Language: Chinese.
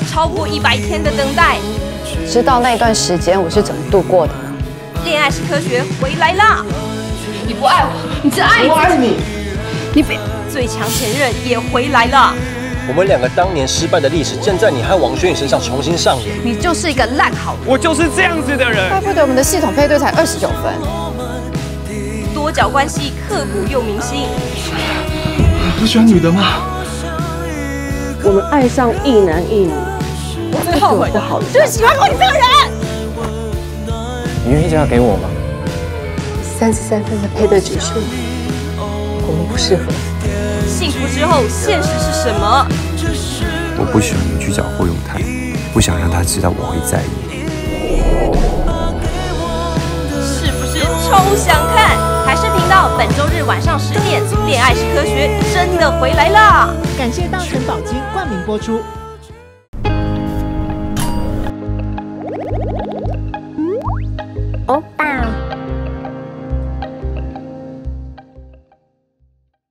超过100天的等待。 知道那段时间我是怎么度过的吗？ 恋爱是科学回来啦！ 你不爱我，你只爱你。我爱你。 你别，最强前任也回来了。 我们2个当年失败的历史，正在你和王轩宇身上重新上演。 你就是一个烂好人。 我就是这样子的人。 怪不得我们的系统配对才29分。 多角关系刻骨又铭心。 不喜欢女的吗？ 我们爱上一男一女， 我最后悔的，就是喜欢过你这个人。 你愿意嫁给我吗 ？33分的配对指数，我们不适合。 幸福之后，现实是什么？ 我不喜欢你去找霍永泰，不想让他知道我会在意。 是不是超想看？台视频道本周日晚上10点，《恋爱是科学》真的回来啦！ 感谢大成宝金冠名播出。 欧巴。